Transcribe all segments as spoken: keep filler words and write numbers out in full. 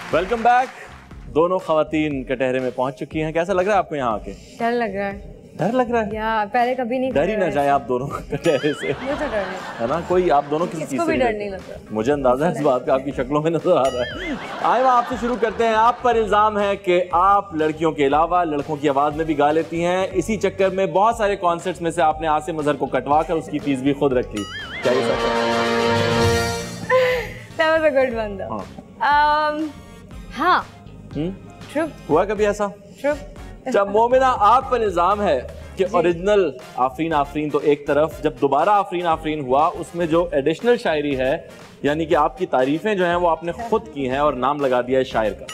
Welcome back. दोनों खवातीन कटहरे में पहुंच चुकी हैं। कैसा लग रहा है आपको यहाँ आके? डर लग रहा है। डर लग रहा है? या पहले कभी नहीं डर ही ना जाए आप दोनों कटहरे से। मुझे तो डर नहीं है ना, कोई आप दोनों किसी चीज से भी डर नहीं लगता। मुझे अंदाजा है इस बात का, आपकी शक्लों में नजर आ रहा है। आइमा, आपसे शुरू करते हैं। आप पर इल्जाम है कि आप लड़कियों के अलावा लड़कों की आवाज में भी गा लेती हैं। इसी चक्कर में बहुत सारे कॉन्सर्ट्स में से आपने आसिम अजहर को कटवा कर उसकी फीस भी खुद रख ली। क्या ये सच है? That was a good one though. um, हाँ। True. हुआ कभी ऐसा? True. जब मोमिना, आप पर इल्जाम है कि ओरिजिनल आफरीन आफरीन तो एक तरफ, जब दोबारा आफरीन आफरीन हुआ उसमें जो एडिशनल शायरी है, यानी कि आपकी तारीफें जो हैं वो आपने खुद की हैं और नाम लगा दिया है शायर का।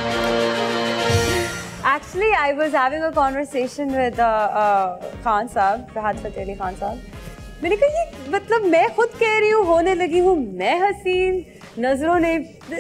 Actually, I was having a conversation with uh, uh, Khan साहब, राहत फतेह अली खान साहब। मैंने कहा ये मतलब मैं खुद कह रही हूँ, होने लगी हूँ मैं हसीन, नजरों ने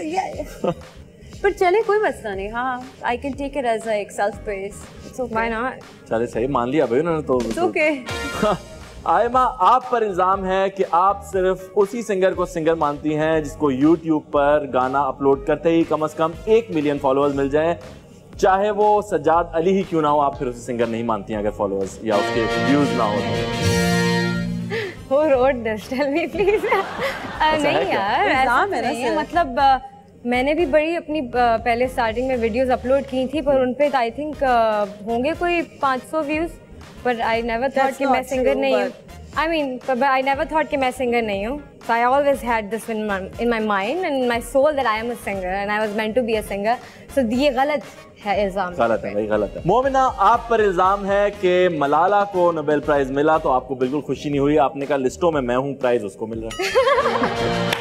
पर चले कोई मसला नहीं। हाँ, I can take it as like self praise. It's okay. Why not? चले सही, मान लिया भाई उन्होंने तो। It's okay. आइमा, आप पर इल्जाम है कि आप सिर्फ उसी सिंगर को सिंगर मानती हैं जिसको यूट्यूब पर गाना अपलोड करते ही कम से कम एक मिलियन फॉलोअर्स मिल जाएं, चाहे वो सज्जाद अली ही क्यों ना हो, आप फिर उसे सिंगर नहीं मानती हैं अगर फॉलोअर्स या उसके व्यूज ना हो। Who wrote this? Tell me please. नहीं यार, ऐसा नहीं है। मतलब मैंने भी बड़ी अपनी पहले स्टार्टिंग में वीडियोस अपलोड की थी, पर उन पे आई थिंक होंगे कोई पाँच सौ व्यूज, पर आई नेवर थॉट कि मैं सिंगर नहीं हूँ। I mean I never thought कि मैं सिंगर नहीं हूँ। So I always had this in my in my mind and in my soul that I am a singer and I was meant to be a singer. So ये गलत है इल्जाम। गलत है भाई, गलत है। मोमिना, आप पर इल्जाम है कि मलाला को नोबेल प्राइज मिला तो आपको बिल्कुल खुशी नहीं हुई। आपने कहा लिस्टों में मैं हूँ, प्राइज उसको मिल रहा है।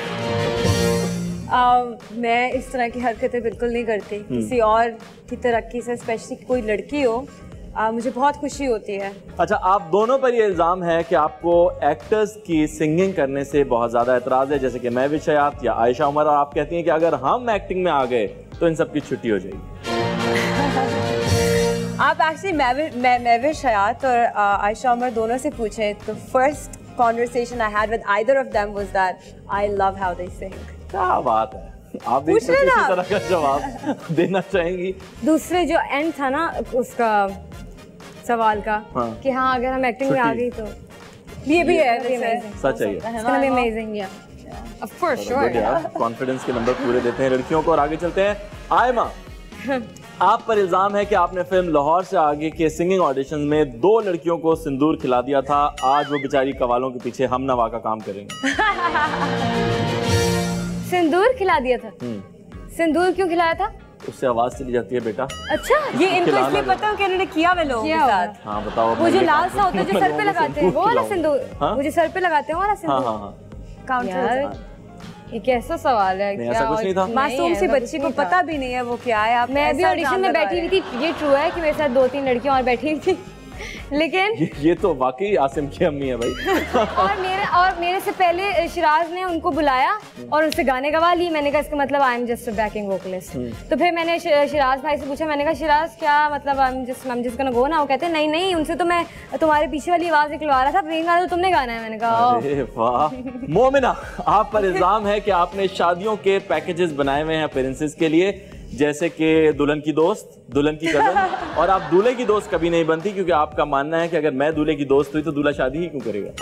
uh, मैं इस तरह की हरकतें बिल्कुल नहीं करती किसी और की तरक्की से, स्पेशली कोई लड़की हो। Uh, मुझे बहुत खुशी होती है। अच्छा, आप दोनों पर ये इल्जाम है कि आपको एक्टर्स की सिंगिंग करने से बहुत ज्यादा एतराज है, जैसे कि महविश हयात या आयशा उमर, और आप कहती हैं कि अगर हम एक्टिंग में आ गए तो इन सब की छुट्टी हो जाएगी। आप एक्चुअली महविश हयात और आयशा उमर दोनों से पूछें तो first conversation I had with either of them was that I love how they sing. क्या बात है, आप भी इसी तरह का जवाब देना चाहेंगी? दूसरे जो एंड था ना उसका सवाल का, हाँ। कि हाँ अगर हम एक्टिंग में आ गई तो ये भी है, सच है, it's gonna be amazing, yeah, of course, sure। Confidence के नंबर पूरे देते हैं लड़कियों को और आगे चलते हैं। आइमा, आप पर इल्जाम है कि आपने फिल्म लाहौर से आगे के सिंगिंग ऑडिशन में दो लड़कियों को सिंदूर खिला दिया था। आज वो बेचारी कवालों के पीछे हम नवा का काम करेंगे। सिंदूर खिला दिया था? सिंदूर क्यों खिलाया था? उससे आवाज चली जाती है बेटा। अच्छा, ये इनको इसलिए पता है कि उन्होंने किया वे लोगों के साथ। हाँ बताओ। वो जो लाल सा होता है जो सर पे लगाते हैं वो वाला सिंदूर, वो जो सर पे लगाते हैं वो वाला सिंदूर। हाँ हाँ काउंटर। ये कैसा सवाल है? ऐसा कुछ नहीं था। मासूम सी बच्ची को पता भी नहीं है वो क्या है। आप मैं भी ऑडिशन में बैठी हुई थी, ये ट्रू है कि मेरे साथ दो तीन लड़कियां और बैठी हुई थी, लेकिन ये, ये तो वाकई आसिम की अम्मी है भाई। और मेरे और मेरे से पहले शिराज ने उनको बुलाया और उनसे गाने गवा लिए। मैंने कहा इसका मतलब I am just a backing vocalist. तो फिर मैंने शिराज भाई से पूछा, मैंने कहा शिराज क्या मतलब I am just I am just gonna go ना? वो कहते हैं नहीं नहीं, उनसे तो मैं तुम्हारे पीछे वाली आवाज निकलवा रहा था, प्रियंका गाना तो तुमने गाना है। मैंने कहा अरे वाह। मोमिना, आप पर इल्जाम है कि आपने शादियों के पैकेजेस बनाए हुए हैं अपीयरेंसेस के लिए, जैसे कि दुल्हन की दोस्त, दुल्हन की कजन, और आप दूल्हे की दोस्त कभी नहीं बनती क्योंकि आपका मानना है कि अगर मैं दूल्हे की दोस्त हुई तो दूल्हा शादी ही क्यों करेगा।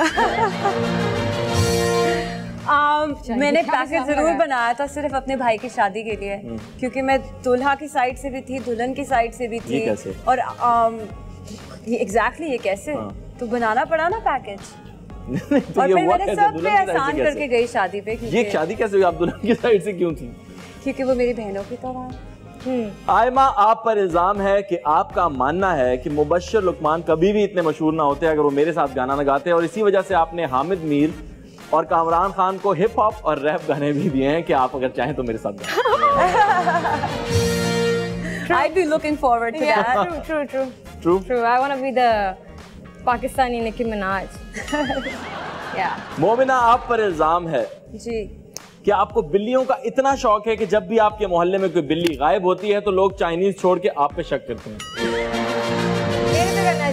um, मैंने पैकेज जरूर बनाया था सिर्फ अपने भाई की शादी के लिए, क्योंकि मैं दूल्हा की साइड से भी थी, दुल्हन की साइड से भी थी। कैसे? और um, ये एग्जैक्टली ये कैसे? हाँ। तो बनाना पड़ा ना पैकेज। तो और फिर मैंने सब पे आसान करके गई शादी पे। ये शादी कैसे हुई? आप दुल्हन की साइड से क्यों थी? क्योंकि वो मेरी बहनों की तरह। आइमा, आप पर इल्जाम है कि आपका मानना है कि मुबश्शिर लुकमान कभी भी इतने मशहूर ना होते अगर वो मेरे साथ गाना ना गाते, और इसी वजह से आपने हामिद मीर और कामरान खान को हिप हॉप और रैप गाने भी दिए हैं कि आप अगर चाहें तो मेरे साथ गाएं। I'd be looking forward to yeah, that. True, true, true. True. True. I want to be the Pakistani Nicki Minaj. Yeah. Momina, आप पर इल्जाम है जी कि आपको बिल्लियों का इतना शौक है कि जब भी आपके मोहल्ले में कोई बिल्ली गायब होती है तो लोग चाइनीज छोड़ के आप पे शक करते हैं। मेरे पे करना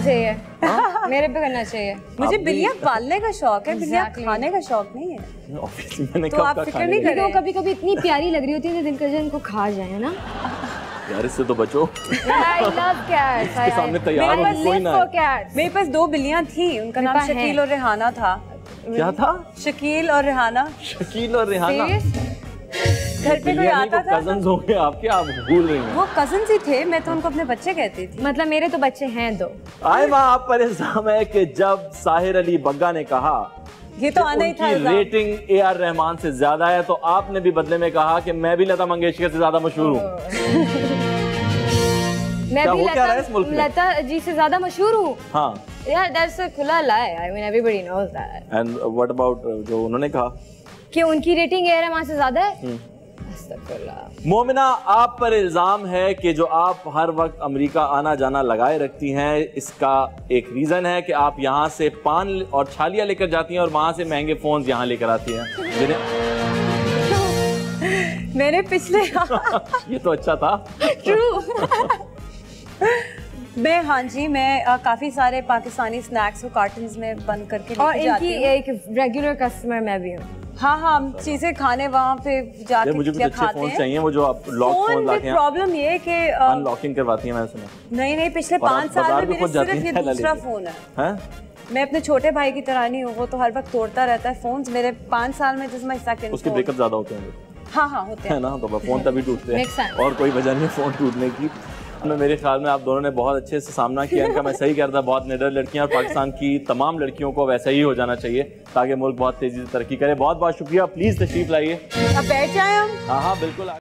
चाहिए, मेरे पे करना चाहिए। मुझे बिल्लियाँ पालने का शौक है, बिल्लियाँ खाने का शौक नहीं है। ऑब्वियसली मैंने तो कब आप का फिक्र खाने नहीं का- कर रहे? कभी कभी इतनी प्यारी लग रही होती है, दिल कर जाए इनको खा जाए, है ना? यार इससे तो बचो। I love cats. इसके सामने तैयार I होने कोई live ना for है। cats. मेरे पास दो बिल्लियाँ थी, उनका मेरे नाम पास है। शकील और रेहाना था। क्या था? शकील और रेहाना। शकील और रेहाना। Serious? घर पे कोई आता था कजन्स हो गए आपके, आप भूल रही हैं। वो कजन्स ही थे, मैं तो उनको अपने बच्चे कहती थी। मतलब मेरे तो बच्चे हैं दो। आयमा आप पर इल्जाम है कि जब साहिर अली बग्गा ने कहा ये तो आना ही था। उनकी रेटिंग ए आर रहमान से ज्यादा है, तो आपने भी बदले में कहा कि मैं भी लता मंगेशकर से ज्यादा मशहूर हूँ। मैं क्या भी हो क्या रहा है लता इस मुल्क में? लता जी से ज्यादा मशहूर हूँ। हाँ। यार दैट्स अ खुला lie. I mean everybody knows that. And what about जो उन्होंने कहा? कि उनकी रेटिंग ए आर रहमान से ज्यादा है। अस्तगफुरुल्लाह। मोमिना आप पर इल्जाम है कि जो आप हर वक्त अमेरिका आना जाना लगाए रखती हैं, इसका एक रीजन है कि आप यहाँ से पान और छालियाँ लेकर जाती हैं और वहाँ से महंगे फोन यहाँ लेकर आती हैं जिन्हें मैंने पिछले ये तो अच्छा था। मैं हाँ जी मैं आ, काफी सारे पाकिस्तानी स्नैक्स को कार्टन्स में बंद करके और लेके जाती इनकी हूँ। एक रेगुलर कस्टमर मैं भी हूँ। हाँ हाँ हम चीजें खाने वहाँ पे जाके मुझे कुछ क्या अच्छे खाते फोन हैं। चाहिए, वो जो आप लॉक फोन फोन लाके प्रॉब्लम ये है कि आ, अनलॉकिंग करवाती हैं, मैंने सुना। नहीं नहीं पिछले और आप पाँच साल बाजार में भी मेरे खुद जाती सिर्फ ये हैं थैला दूसरा लेके? फोन है। हैं? मैं अपने छोटे भाई की तरह नहीं हूँ, वो तो हर वक्त तोड़ता रहता है फोन। मेरे पाँच साल में जिसमें सेकंड उसके ब्रेकअप ज्यादा होते हैं हाँ हाँ होते है हैं। ना, तो फोन तभी टूटते Makes हैं sense. और कोई वजह नहीं है फोन टूटने की। मैं मेरे ख्याल में आप दोनों ने बहुत अच्छे से सामना किया इनका। मैं सही कह रहा था, बहुत निडर लड़कियां और पाकिस्तान की तमाम लड़कियों को वैसा ही हो जाना चाहिए ताकि मुल्क बहुत तेजी से तरक्की करे। बहुत बहुत शुक्रिया, प्लीज तशरीफ लाइए। अब बैठ जाए हम। हाँ हाँ बिल्कुल।